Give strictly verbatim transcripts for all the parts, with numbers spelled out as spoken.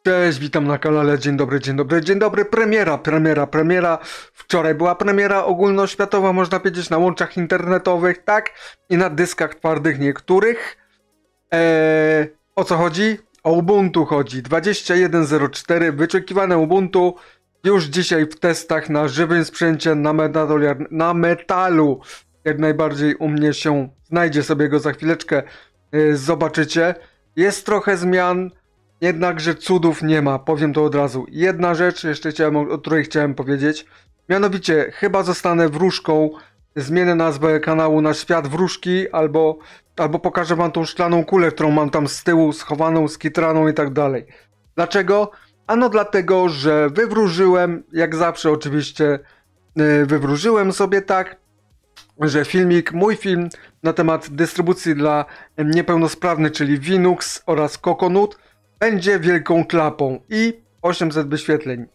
Cześć, witam na kanale. Dzień dobry, dzień dobry, dzień dobry. Premiera, premiera, premiera. Wczoraj była premiera ogólnoświatowa, można powiedzieć, na łączach internetowych, tak? I na dyskach twardych niektórych. Eee, o co chodzi? O Ubuntu chodzi. dwadzieścia jeden zero cztery, wyczekiwane Ubuntu. Już dzisiaj w testach na żywym sprzęcie, na metalu, na metalu. Jak najbardziej u mnie się znajdzie, sobie go za chwileczkę e, zobaczycie. Jest trochę zmian. Jednakże cudów nie ma, powiem to od razu. Jedna rzecz jeszcze chciałem, o której chciałem powiedzieć. Mianowicie, chyba zostanę wróżką, zmienię nazwę kanału na Świat Wróżki, albo, albo pokażę wam tą szklaną kulę, którą mam tam z tyłu, schowaną, skitraną i tak dalej. Dlaczego? Ano dlatego, że wywróżyłem, jak zawsze oczywiście, wywróżyłem sobie tak, że filmik, mój film na temat dystrybucji dla niepełnosprawnych, czyli Linux oraz Coconut, będzie wielką klapą i osiemset wyświetleń.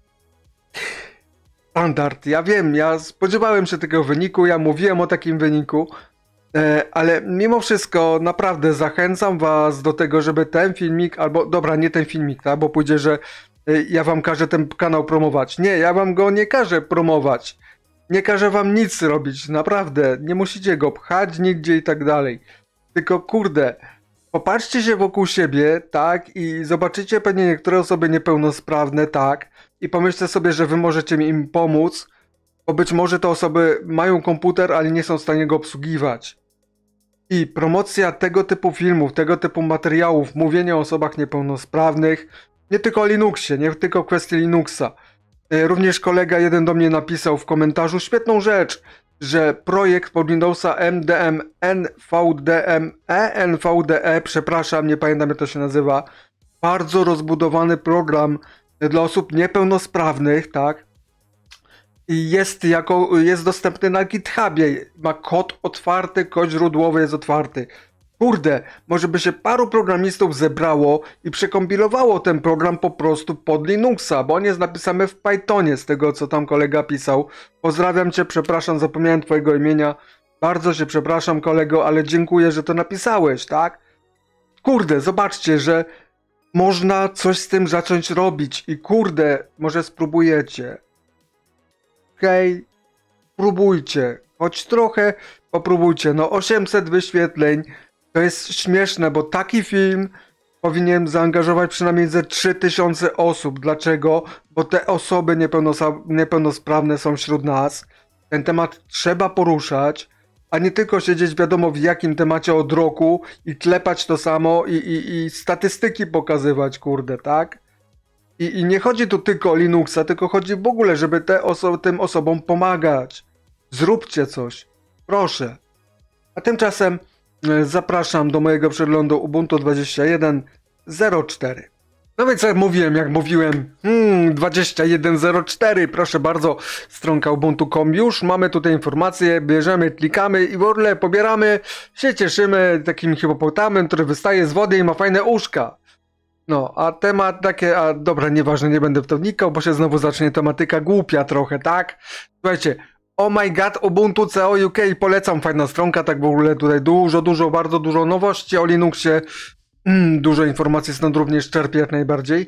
Standard, ja wiem, ja spodziewałem się tego wyniku, ja mówiłem o takim wyniku, e, ale mimo wszystko naprawdę zachęcam was do tego, żeby ten filmik, albo dobra, nie ten filmik, tak, bo pójdzie, że e, ja wam każę ten kanał promować. Nie, ja wam go nie każę promować. Nie każę wam nic robić, naprawdę. Nie musicie go pchać nigdzie i tak dalej. Tylko kurde, popatrzcie się wokół siebie, tak, i zobaczycie pewnie niektóre osoby niepełnosprawne, tak, i pomyślcie sobie, że wy możecie im pomóc, bo być może te osoby mają komputer, ale nie są w stanie go obsługiwać. I promocja tego typu filmów, tego typu materiałów, mówienie o osobach niepełnosprawnych, nie tylko o Linuxie, nie tylko o kwestii Linuxa. Również kolega jeden do mnie napisał w komentarzu świetną rzecz, że projekt pod Windowsa M D M, N V D M E, N V D E, przepraszam, nie pamiętam jak to się nazywa, bardzo rozbudowany program dla osób niepełnosprawnych, tak? I jest, jako, jest dostępny na GitHubie, ma kod otwarty, kod źródłowy jest otwarty. Kurde, może by się paru programistów zebrało i przekompilowało ten program po prostu pod Linuxa, bo on jest napisany w Pythonie, z tego co tam kolega pisał. Pozdrawiam cię, przepraszam, zapomniałem twojego imienia. Bardzo się przepraszam, kolego, ale dziękuję, że to napisałeś, tak? Kurde, zobaczcie, że można coś z tym zacząć robić i kurde, może spróbujecie. Hej, spróbujcie, choć trochę popróbujcie. No osiemset wyświetleń. To jest śmieszne, bo taki film powinien zaangażować przynajmniej ze trzy tysiące osób. Dlaczego? Bo te osoby niepełnosprawne są wśród nas. Ten temat trzeba poruszać, a nie tylko siedzieć wiadomo w jakim temacie od roku i klepać to samo i, i, i statystyki pokazywać, kurde, tak? I, I nie chodzi tu tylko o Linuxa, tylko chodzi w ogóle, żeby te oso tym osobom pomagać. Zróbcie coś. Proszę. A tymczasem zapraszam do mojego przeglądu Ubuntu dwadzieścia jeden zero cztery. No więc jak mówiłem, jak mówiłem, hmm, dwadzieścia jeden zero cztery, proszę bardzo, stronka ubuntu kropka com, już mamy tutaj informacje, bierzemy, klikamy i w ogóle pobieramy, się cieszymy takim hipopotamem, który wystaje z wody i ma fajne uszka. No, a temat takie, a dobra, nieważne, nie będę w to wnikał, bo się znowu zacznie tematyka głupia trochę, tak? Słuchajcie, oh my god, Ubuntu C O U K, polecam, fajna stronka, tak w ogóle tutaj dużo, dużo, bardzo dużo nowości o Linuxie, mm, dużo informacji stąd również czerpię jak najbardziej.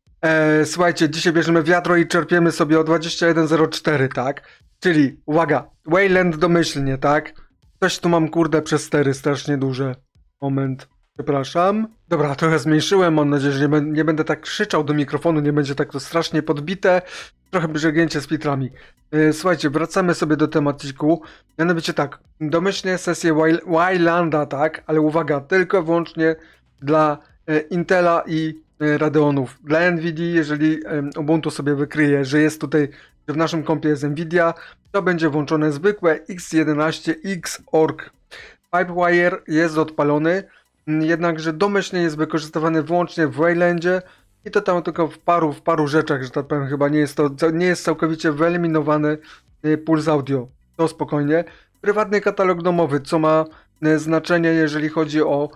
E, słuchajcie, dzisiaj bierzemy wiadro i czerpiemy sobie o dwadzieścia jeden zero cztery, tak? Czyli, uwaga, Wayland domyślnie, tak? Coś tu mam, kurde, przez stery strasznie duże. Moment. Przepraszam. Dobra, trochę zmniejszyłem, mam nadzieję, że nie, nie będę tak krzyczał do mikrofonu, nie będzie tak to strasznie podbite. Trochę brzegnięcie z filtrami. Yy, słuchajcie, wracamy sobie do tematiku. Mianowicie tak, domyślnie sesję Waylanda, tak, ale uwaga, tylko wyłącznie dla e, Intela i e, Radeonów. Dla Nvidia, jeżeli e, Ubuntu sobie wykryje, że jest tutaj, że w naszym kompie jest Nvidia, to będzie włączone zwykłe X jedenaście X org. Pipewire jest odpalony, jednakże domyślnie jest wykorzystywany wyłącznie w Waylandzie i to tam tylko w paru, w paru rzeczach, że tak powiem, chyba nie jest to, nie jest całkowicie wyeliminowany puls audio. To spokojnie. Prywatny katalog domowy, co ma znaczenie, jeżeli chodzi o,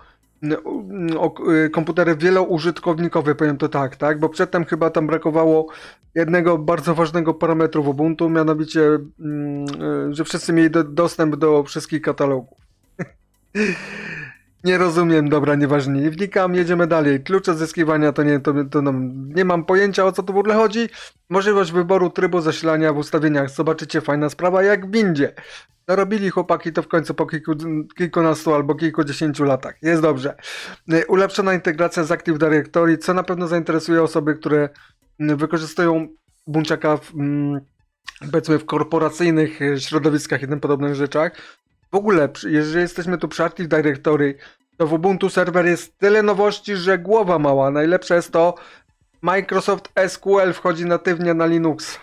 o komputery wieloużytkownikowe, powiem to tak, tak, bo przedtem chyba tam brakowało jednego bardzo ważnego parametru w Ubuntu, mianowicie, że wszyscy mieli do, dostęp do wszystkich katalogów. Nie rozumiem, dobra, nieważne, nie wnikam, jedziemy dalej. Klucz odzyskiwania to nie, to, to no, nie mam pojęcia, o co tu w ogóle chodzi. Możliwość wyboru trybu zasilania w ustawieniach. Zobaczycie, fajna sprawa, jak w windzie. Narobili chłopaki to w końcu po kilku, kilkunastu albo kilkudziesięciu latach. Jest dobrze. Ulepszona integracja z Active Directory, co na pewno zainteresuje osoby, które wykorzystują Ubuntu'ka w, powiedzmy, w korporacyjnych środowiskach i tym podobnych rzeczach. W ogóle, jeżeli jesteśmy tu przy Active Directory, to w Ubuntu Server jest tyle nowości, że głowa mała. Najlepsze jest to, Microsoft S Q L wchodzi natywnie na Linux.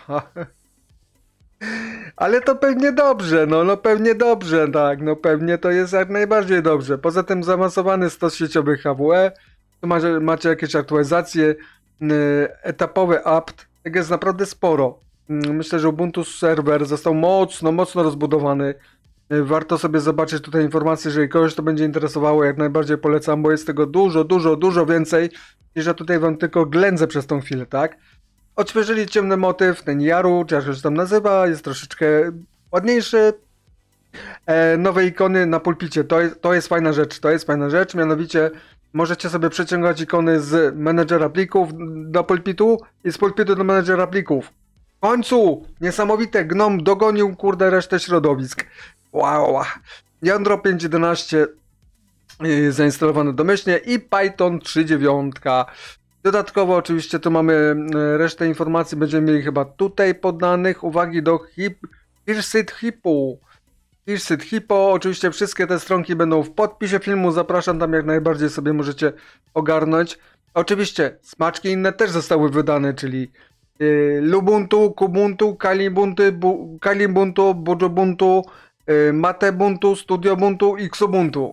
Ale to pewnie dobrze, no, no pewnie dobrze, tak, no pewnie to jest jak najbardziej dobrze. Poza tym zaawansowany stos sieciowy H W E, tu macie, macie jakieś aktualizacje, etapowy apt, tego jest naprawdę sporo. Myślę, że Ubuntu Server został mocno, mocno rozbudowany. Warto sobie zobaczyć tutaj informacje, jeżeli kogoś to będzie interesowało, jak najbardziej polecam, bo jest tego dużo, dużo, dużo więcej, niż ja tutaj wam tylko ględzę przez tą chwilę, tak? Odświeżyli ciemny motyw, ten Yaru, czy jak się tam nazywa, jest troszeczkę ładniejszy. E, nowe ikony na pulpicie, to jest, to jest fajna rzecz, to jest fajna rzecz, mianowicie możecie sobie przeciągać ikony z menedżera plików do pulpitu i z pulpitu do menedżera plików. W końcu! Niesamowite, Gnome dogonił, kurde, resztę środowisk. Wow! Jądro pięć jedenaście yy, zainstalowane domyślnie i Python trzy dziewięć. Dodatkowo oczywiście tu mamy yy, resztę informacji, będziemy mieli chyba tutaj podanych. Uwagi do hip, Hirsit Hippo. Hirsit Hippo, oczywiście wszystkie te stronki będą w podpisie filmu, zapraszam tam, jak najbardziej sobie możecie ogarnąć. Oczywiście smaczki inne też zostały wydane, czyli yy, Lubuntu, Kubuntu, Kalibuntu, Bu, Kalibuntu, Bujubuntu, yy, Matebuntu, Studiobuntu i Xubuntu.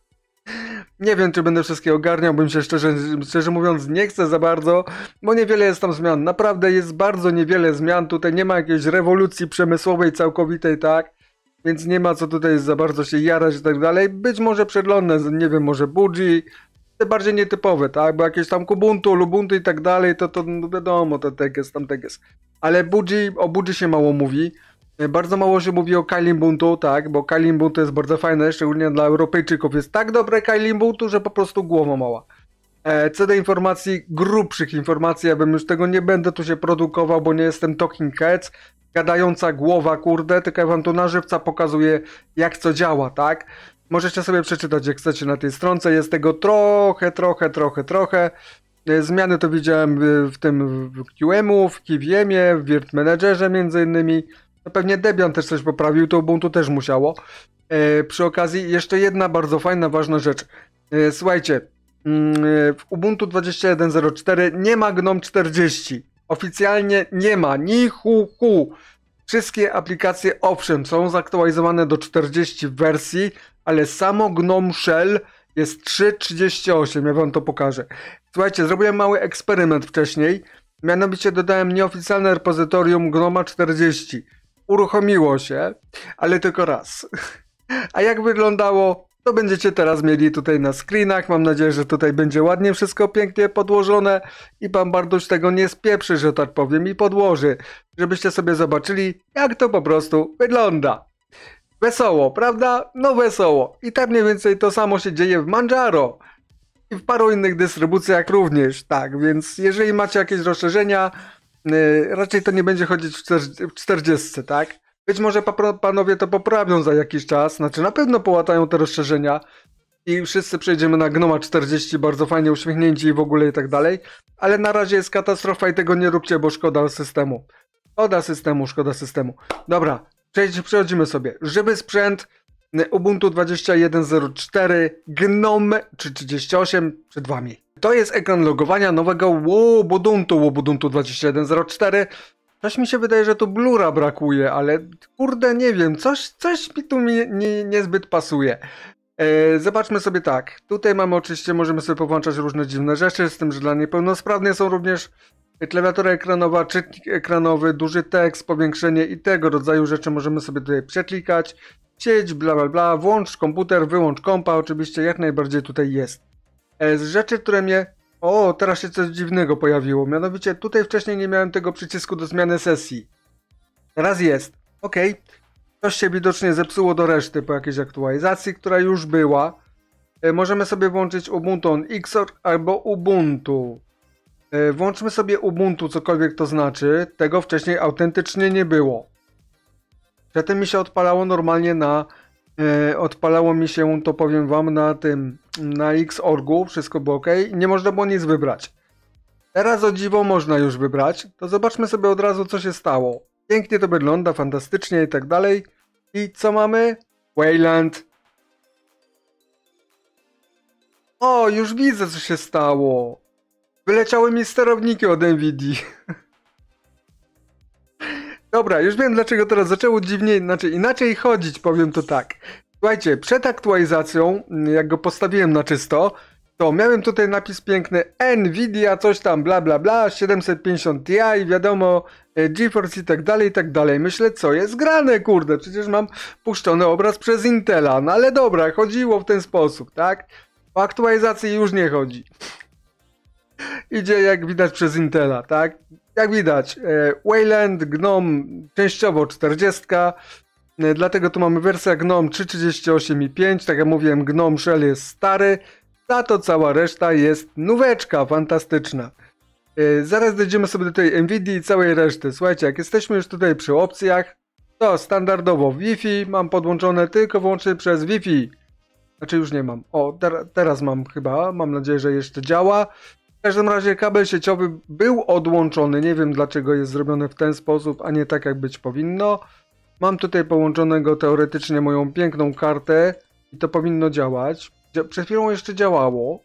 Nie wiem, czy będę wszystkie ogarniał, bym się szczerze, szczerze mówiąc nie chcę za bardzo, bo niewiele jest tam zmian. Naprawdę jest bardzo niewiele zmian, tutaj nie ma jakiejś rewolucji przemysłowej całkowitej, tak? Więc nie ma co tutaj za bardzo się jarać i tak dalej. Być może przeglądne, nie wiem, może Buji, te bardziej nietypowe, tak? Bo jakieś tam Kubuntu, Lubuntu i tak dalej, to, to no wiadomo, to teges, tam teges. Ale Buji, o Buji się mało mówi. Bardzo mało się mówi o Kylibuntu, tak? Bo Kylibuntu jest bardzo fajne, szczególnie dla Europejczyków. Jest tak dobre Kylibuntu, że po prostu głowa mała. E, co do informacji, grubszych informacji, ja bym już tego nie będę tu się produkował, bo nie jestem Talking Heads. Gadająca głowa, kurde, tylko ja wam tu na żywca pokazuję, jak co działa, tak? Możecie sobie przeczytać, jak chcecie, na tej stronce. Jest tego trochę, trochę, trochę, trochę. Zmiany to widziałem w tym w Q M-u, w K V M-ie, w Virt Managerze między innymi. No pewnie Debian też coś poprawił, to Ubuntu też musiało. E, przy okazji jeszcze jedna bardzo fajna, ważna rzecz. E, słuchajcie, mm, w Ubuntu dwadzieścia jeden zero cztery nie ma Gnome czterdzieści. Oficjalnie nie ma, ni hu hu. Wszystkie aplikacje, owszem, są zaktualizowane do czterdziestu wersji, ale samo Gnome Shell jest trzy trzydzieści osiem, ja wam to pokażę. Słuchajcie, zrobiłem mały eksperyment wcześniej, mianowicie dodałem nieoficjalne repozytorium Gnoma czterdzieści. Uruchomiło się, ale tylko raz. A jak wyglądało, to będziecie teraz mieli tutaj na screenach. Mam nadzieję, że tutaj będzie ładnie wszystko pięknie podłożone i pan Barduś tego nie spieprzy, że tak powiem, i podłoży, żebyście sobie zobaczyli, jak to po prostu wygląda. Wesoło, prawda? No wesoło. I tak mniej więcej to samo się dzieje w Manjaro i w paru innych dystrybucjach również, tak, więc jeżeli macie jakieś rozszerzenia, yy, raczej to nie będzie chodzić w czterdziestce, tak? Być może panowie to poprawią za jakiś czas, znaczy na pewno połatają te rozszerzenia i wszyscy przejdziemy na Gnoma czterdzieści, bardzo fajnie uśmiechnięci i w ogóle i tak dalej, ale na razie jest katastrofa i tego nie róbcie, bo szkoda systemu. Szkoda systemu, szkoda systemu. Dobra, przechodzimy sobie. Żywy sprzęt, Ubuntu dwadzieścia jeden zero cztery, Gnome czy trzydzieści osiem przed wami. To jest ekran logowania nowego Ubuntu, Ubuntu dwadzieścia jeden zero cztery. Coś mi się wydaje, że tu blura brakuje, ale kurde nie wiem, coś, coś mi tu mi, nie, niezbyt pasuje. E, zobaczmy sobie tak, tutaj mamy oczywiście, możemy sobie powłączać różne dziwne rzeczy, z tym, że dla niepełnosprawnych są również klawiatura ekranowa, czytnik ekranowy, duży tekst, powiększenie i tego rodzaju rzeczy możemy sobie tutaj przeklikać. Sieć, bla bla bla, włącz komputer, wyłącz kompa, oczywiście jak najbardziej tutaj jest. E, z rzeczy, które mnie... O, teraz się coś dziwnego pojawiło, mianowicie tutaj wcześniej nie miałem tego przycisku do zmiany sesji. Teraz jest, ok. Coś się widocznie zepsuło do reszty po jakiejś aktualizacji, która już była. E, możemy sobie włączyć Ubuntu on Xorg albo Ubuntu. E, włączmy sobie Ubuntu, cokolwiek to znaczy. Tego wcześniej autentycznie nie było. Przedtem mi się odpalało normalnie na... E, odpalało mi się, to powiem wam, na tym, na Xorgu. Wszystko było ok. Nie można było nic wybrać. Teraz o dziwo można już wybrać. To zobaczmy sobie od razu, co się stało. Pięknie to wygląda, fantastycznie i tak dalej. I co mamy? Wayland. O, już widzę, co się stało. Wyleciały mi sterowniki od Nvidii. Dobra, już wiem, dlaczego teraz zaczęło dziwnie, znaczy inaczej chodzić, powiem to tak. Słuchajcie, przed aktualizacją, jak go postawiłem na czysto, to miałem tutaj napis piękny Nvidia, coś tam, bla bla bla, siedemset pięćdziesiąt Ti, wiadomo, GeForce i tak dalej, i tak dalej. Myślę, co jest grane, kurde, przecież mam puszczony obraz przez Intela, no ale dobra, chodziło w ten sposób, tak? O aktualizacji już nie chodzi. Idzie, jak widać, przez Intela, tak? Jak widać, Wayland, Gnome częściowo czterdzieści, dlatego tu mamy wersję Gnome trzy trzydzieści osiem i pięć, tak jak mówiłem, Gnome Shell jest stary, za to cała reszta jest nóweczka, fantastyczna. Zaraz dojdziemy sobie do tej Nvidii i całej reszty. Słuchajcie, jak jesteśmy już tutaj przy opcjach, to standardowo Wi-Fi mam podłączone tylko wyłącznie przez Wi-Fi. Znaczy już nie mam. O, ter teraz mam chyba, mam nadzieję, że jeszcze działa. W każdym razie kabel sieciowy był odłączony, nie wiem dlaczego jest zrobione w ten sposób, a nie tak jak być powinno. Mam tutaj połączonego teoretycznie moją piękną kartę i to powinno działać. Przed chwilą jeszcze działało.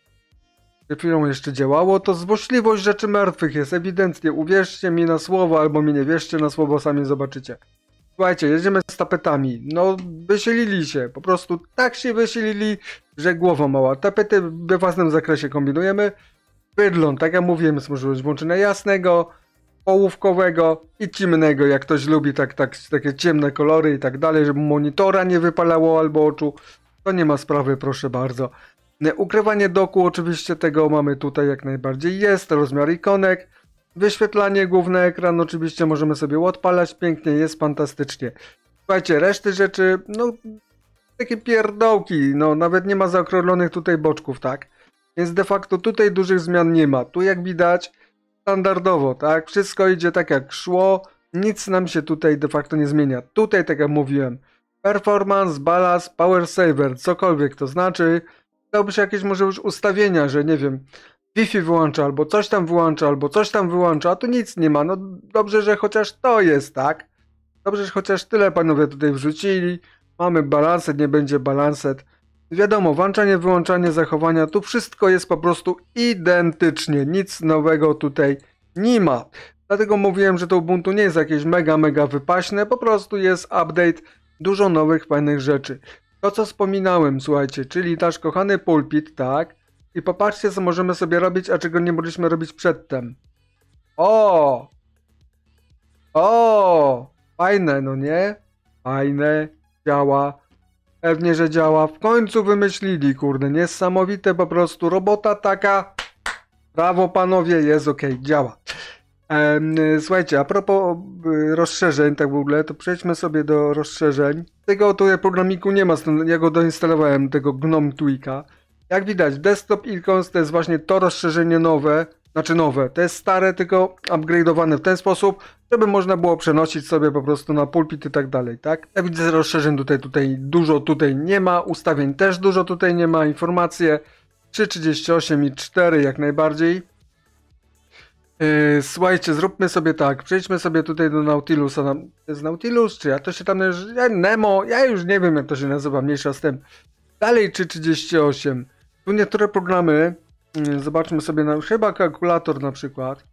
Przed chwilą jeszcze działało. To złośliwość rzeczy martwych jest ewidentnie. Uwierzcie mi na słowo, albo mi nie wierzcie na słowo, sami zobaczycie. Słuchajcie, jedziemy z tapetami. No, wysilili się. Po prostu tak się wysilili, że głowa mała. Tapety we własnym zakresie kombinujemy. Wygląd, tak jak mówiłem, jest możliwość włączenia jasnego, połówkowego i ciemnego, jak ktoś lubi tak, tak, takie ciemne kolory i tak dalej, żeby monitora nie wypalało albo oczu. To nie ma sprawy, proszę bardzo. Ukrywanie doku, oczywiście tego mamy tutaj jak najbardziej jest, rozmiar ikonek. Wyświetlanie, główny ekran, oczywiście możemy sobie odpalać, pięknie, jest fantastycznie. Słuchajcie, reszty rzeczy, no takie pierdołki, no nawet nie ma zaokrąglonych tutaj boczków, tak? Więc de facto tutaj dużych zmian nie ma. Tu jak widać standardowo, tak? Wszystko idzie tak jak szło, nic nam się tutaj de facto nie zmienia. Tutaj tak jak mówiłem, performance, balans, power saver, cokolwiek to znaczy, dałby się jakieś może już ustawienia, że nie wiem, Wi-Fi wyłącza, albo coś tam wyłącza, albo coś tam wyłącza, a tu nic nie ma. No dobrze, że chociaż to jest, tak? Dobrze, że chociaż tyle panowie tutaj wrzucili. Mamy balanset, nie będzie balanset. Wiadomo, włączanie, wyłączanie, zachowania, tu wszystko jest po prostu identycznie. Nic nowego tutaj nie ma. Dlatego mówiłem, że to Ubuntu nie jest jakieś mega, mega wypaśne, po prostu jest update, dużo nowych, fajnych rzeczy. To, co wspominałem, słuchajcie, czyli nasz kochany pulpit, tak? I popatrzcie, co możemy sobie robić, a czego nie mogliśmy robić przedtem. O! O! Fajne, no nie? Fajne, działa. Pewnie, że działa. W końcu wymyślili, kurde, niesamowite po prostu. Robota taka. Brawo, panowie, jest ok, działa. Ehm, słuchajcie, a propos y, rozszerzeń, tak w ogóle, to przejdźmy sobie do rozszerzeń. Tego tutaj programiku nie ma, ja go doinstalowałem, tego Gnome Tweaka. Jak widać, Desktop Icons to jest właśnie to rozszerzenie nowe, znaczy nowe, to jest stare, tylko upgrade'owane w ten sposób, żeby można było przenosić sobie po prostu na pulpit i tak dalej, tak? Jak widzę, rozszerzeń tutaj, tutaj dużo tutaj nie ma, ustawień też dużo tutaj nie ma, informacje trzy trzydzieści osiem i cztery jak najbardziej. Yy, słuchajcie, zróbmy sobie tak, przejdźmy sobie tutaj do Nautilusa, to jest Nautilus, czy ja to się tam, ja, Nemo, ja już nie wiem jak to się nazywa, mniejsza z tym. Dalej trzy trzydzieści osiem. Tu niektóre programy, zobaczmy sobie, na, chyba kalkulator na przykład.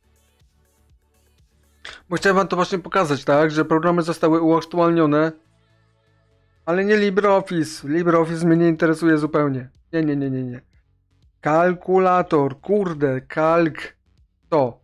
Bo chciałem wam to właśnie pokazać, tak, że programy zostały uaktualnione. Ale nie LibreOffice. LibreOffice mnie nie interesuje zupełnie. Nie, nie, nie, nie, nie. Kalkulator, kurde, kalk. To.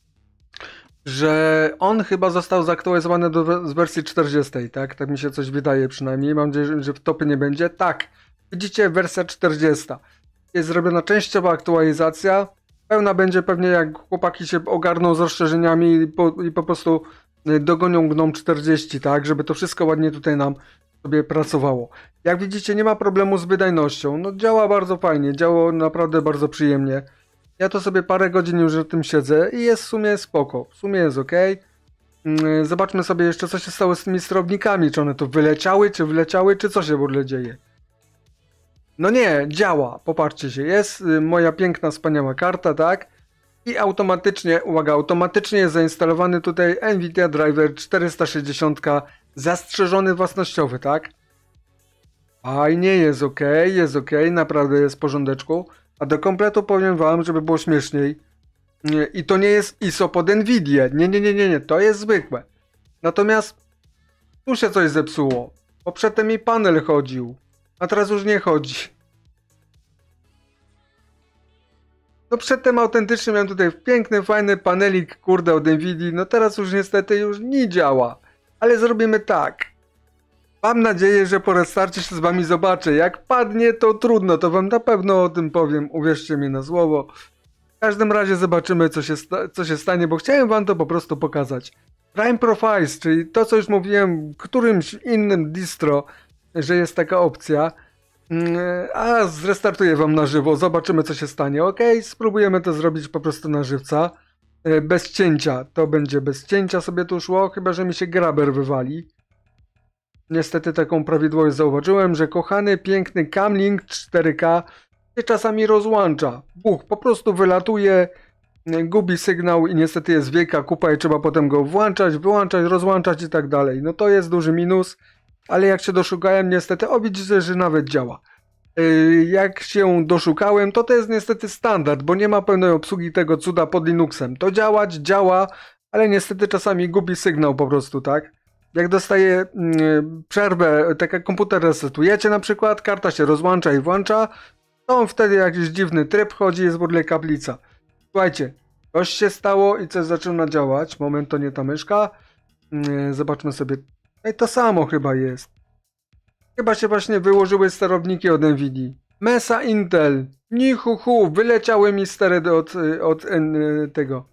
Że on chyba został zaktualizowany do z wersji czterdziestej, tak? Tak mi się coś wydaje przynajmniej. Mam nadzieję, że w topie nie będzie. Tak. Widzicie, wersja czterdziesta. Jest zrobiona częściowa aktualizacja. Pełna będzie pewnie jak chłopaki się ogarną z rozszerzeniami i po, i po prostu dogonią Gnome czterdzieści, tak? Żeby to wszystko ładnie tutaj nam sobie pracowało. Jak widzicie, nie ma problemu z wydajnością. No działa bardzo fajnie, działa naprawdę bardzo przyjemnie. Ja to sobie parę godzin już o tym siedzę i jest w sumie spoko. W sumie jest ok. Zobaczmy sobie jeszcze, co się stało z tymi sterownikami. Czy one tu wyleciały, czy wyleciały, czy co się w ogóle dzieje. No nie, działa. Popatrzcie się, jest y, moja piękna, wspaniała karta, tak? I automatycznie, uwaga, automatycznie jest zainstalowany tutaj NVIDIA Driver czterysta sześćdziesiąt zastrzeżony własnościowy, tak? Fajnie, jest ok, jest ok, naprawdę jest w porządeczku. A do kompletu powiem wam, żeby było śmieszniej. Nie, i to nie jest I S O pod NVIDIA. Nie, nie, nie, nie, nie, to jest zwykłe. Natomiast tu się coś zepsuło. Bo przedtem mi panel chodził, a teraz już nie chodzi. No przedtem autentycznie miałem tutaj piękny, fajny panelik, kurde, od NVIDII. No teraz już niestety już nie działa. Ale zrobimy tak. Mam nadzieję, że po restarcie się z wami zobaczę. Jak padnie, to trudno, to wam na pewno o tym powiem. Uwierzcie mi na słowo. W każdym razie zobaczymy, co się, co się stanie, bo chciałem wam to po prostu pokazać. Prime Profiles, czyli to, co już mówiłem którymś innym distro, że jest taka opcja. A zrestartuję wam na żywo, zobaczymy, co się stanie. Ok, spróbujemy to zrobić po prostu na żywca. Bez cięcia, to będzie bez cięcia sobie tu szło, chyba że mi się graber wywali. Niestety taką prawidłowość zauważyłem, że kochany, piękny Camlink cztery K się czasami rozłącza. Buch, po prostu wylatuje, gubi sygnał i niestety jest wielka kupa i trzeba potem go włączać, wyłączać, rozłączać i tak dalej. No to jest duży minus, ale jak się doszukałem niestety, o widzicie, że nawet działa. Yy, jak się doszukałem, to to jest niestety standard, bo nie ma pełnej obsługi tego cuda pod Linuxem. To działać, działa, ale niestety czasami gubi sygnał po prostu, tak? Jak dostaje yy, przerwę, tak jak komputer resetujecie na przykład, karta się rozłącza i włącza, to on wtedy jakiś dziwny tryb chodzi, jest w ogóle kaplica. Słuchajcie, coś się stało i coś zaczyna działać. Moment, to nie ta myszka. Yy, zobaczmy sobie. Ej, to samo chyba jest. Chyba się właśnie wyłożyły sterowniki od NVIDII. Mesa Intel. Nichuchu, wyleciały mi stery od, od N, tego.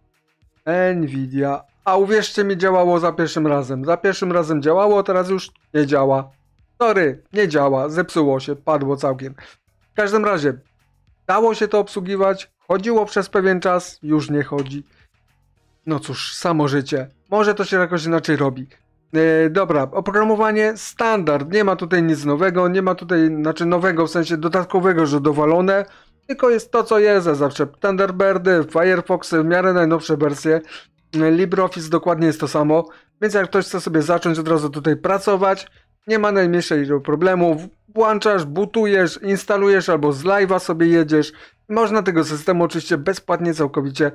NVIDIA. A uwierzcie mi, działało za pierwszym razem. Za pierwszym razem działało, teraz już nie działa. Sorry, nie działa, zepsuło się, padło całkiem. W każdym razie, dało się to obsługiwać, chodziło przez pewien czas, już nie chodzi. No cóż, samo życie. Może to się jakoś inaczej robi. Yy, dobra, oprogramowanie standard, nie ma tutaj nic nowego, nie ma tutaj, znaczy nowego w sensie dodatkowego, że dowalone, tylko jest to, co jest, a zawsze Thunderbirdy, Firefoxy, w miarę najnowsze wersje, yy, LibreOffice dokładnie jest to samo, więc jak ktoś chce sobie zacząć od razu tutaj pracować, nie ma najmniejszego problemu, włączasz, bootujesz, instalujesz albo z live'a sobie jedziesz, można tego systemu oczywiście bezpłatnie całkowicie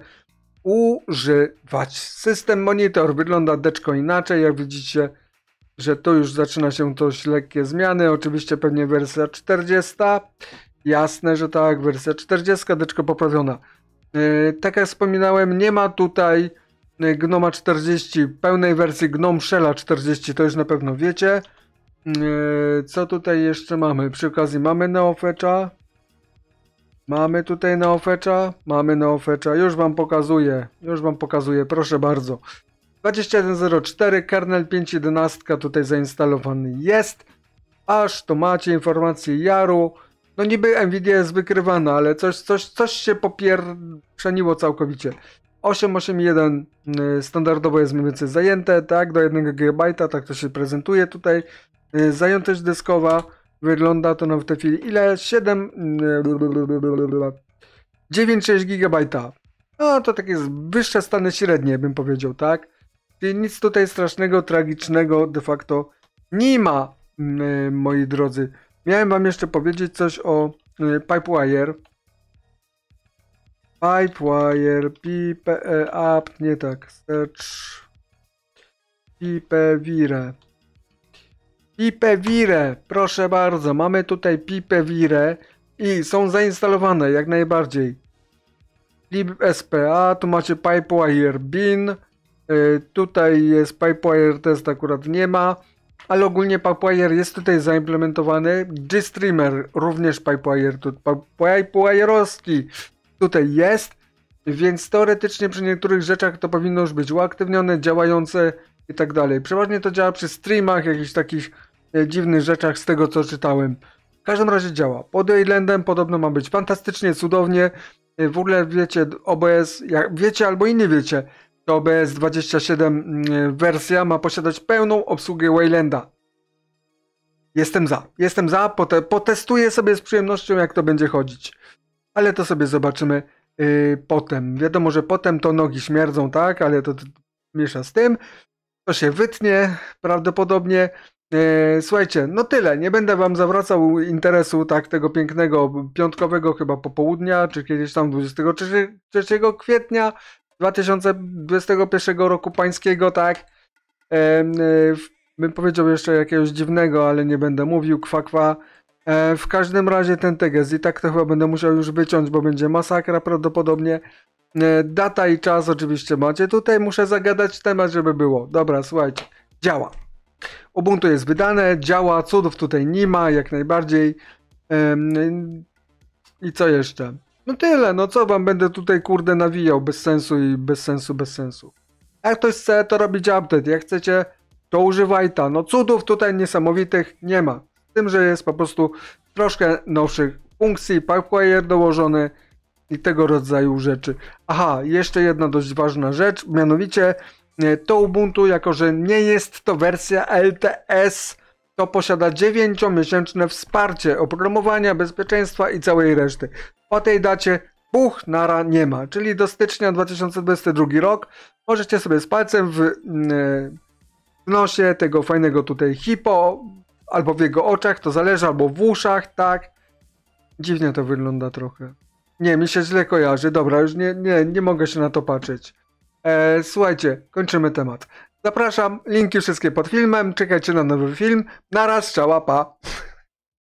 używać. System monitor wygląda deczko inaczej, jak widzicie, że tu już zaczyna się dość lekkie zmiany, oczywiście pewnie wersja czterdziesta, jasne, że tak, wersja czterdziesta, deczko poprawiona. Yy, tak jak wspominałem, nie ma tutaj Gnoma czterdzieści, pełnej wersji Gnome Shella czterdzieści, to już na pewno wiecie. Yy, co tutaj jeszcze mamy? Przy okazji mamy Neofetcha. Mamy tutaj Neofetcha, mamy Neofetcha, już wam pokazuję, już wam pokazuję, proszę bardzo. dwadzieścia jeden zero cztery, kernel pięć jedenaście tutaj zainstalowany jest, aż to macie informację jaru, no niby NVIDIA jest wykrywana, ale coś, coś, coś się popieprzeniło całkowicie. osiem osiem jeden standardowo jest mniej więcej zajęte, tak, do jednego gigabajta, tak to się prezentuje tutaj, zajętość dyskowa. Wygląda to na w tej chwili ile? siedem dziewięć przecinek sześć gigabajta. No to takie wyższe stany średnie, bym powiedział, tak? Czyli nic tutaj strasznego, tragicznego de facto nie ma, moi drodzy. Miałem wam jeszcze powiedzieć coś o Pipewire. Pipewire, pipe, up, nie tak, search, Pipewire. Pipewire, proszę bardzo, mamy tutaj Pipewire i są zainstalowane jak najbardziej. libspa, tu macie Pipewire bin, yy, tutaj jest Pipewire test, akurat nie ma, ale ogólnie Pipewire jest tutaj zaimplementowany. GStreamer również Pipewire, Pipewire'owski tutaj jest, więc teoretycznie przy niektórych rzeczach to powinno już być uaktywnione, działające i tak dalej. Przeważnie to działa przy streamach, jakichś takich e, dziwnych rzeczach z tego, co czytałem. W każdym razie działa. Pod Islandem podobno ma być fantastycznie, cudownie. E, w ogóle wiecie, O B S, jak wiecie albo inni wiecie, to O B S dwadzieścia siedem e, wersja ma posiadać pełną obsługę Waylanda. Jestem za. Jestem za. Pote potestuję sobie z przyjemnością, jak to będzie chodzić. Ale to sobie zobaczymy yy, potem. Wiadomo, że potem to nogi śmierdzą, tak? Ale to, to miesza z tym. To się wytnie prawdopodobnie. Yy, słuchajcie, no tyle. Nie będę wam zawracał interesu tak tego pięknego piątkowego chyba popołudnia, czy kiedyś tam dwudziestego trzeciego kwietnia dwa tysiące dwudziestego pierwszego roku pańskiego, tak? Yy, yy, bym powiedział jeszcze jakiegoś dziwnego, ale nie będę mówił, kwa kwa. E, w każdym razie ten teges i tak to chyba będę musiał już wyciąć, bo będzie masakra prawdopodobnie. E, data i czas oczywiście macie. Tutaj muszę zagadać temat, żeby było. Dobra, słuchajcie. Działa. Ubuntu jest wydane, działa, cudów tutaj nie ma, jak najbardziej. E, I co jeszcze? No tyle, no co wam będę tutaj kurde nawijał, bez sensu i bez sensu, bez sensu. Jak ktoś chce, to robić update. Jak chcecie, to używaj ta. No cudów tutaj niesamowitych nie ma. Z tym, że jest po prostu troszkę nowszych funkcji, Pipewire dołożony i tego rodzaju rzeczy. Aha, jeszcze jedna dość ważna rzecz, mianowicie to Ubuntu, jako że nie jest to wersja L T S, to posiada dziewięciomiesięczne wsparcie oprogramowania, bezpieczeństwa i całej reszty. Po tej dacie buch, nara nie ma, czyli do stycznia dwa tysiące dwudziestego drugiego rok możecie sobie z palcem w, w nosie tego fajnego tutaj hipo, albo w jego oczach, to zależy, albo w uszach, tak. Dziwnie to wygląda trochę. Nie, mi się źle kojarzy. Dobra, już nie, nie, nie mogę się na to patrzeć. E, słuchajcie, kończymy temat. Zapraszam, linki wszystkie pod filmem, czekajcie na nowy film. Naraz, ciała, pa.